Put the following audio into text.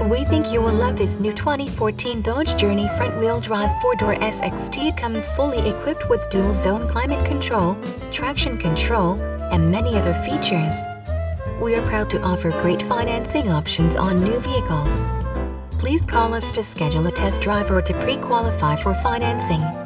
We think you will love this new 2014 Dodge Journey front-wheel drive 4-door SXT. It comes fully equipped with dual-zone climate control, traction control, and many other features. We are proud to offer great financing options on new vehicles. Please call us to schedule a test drive or to pre-qualify for financing.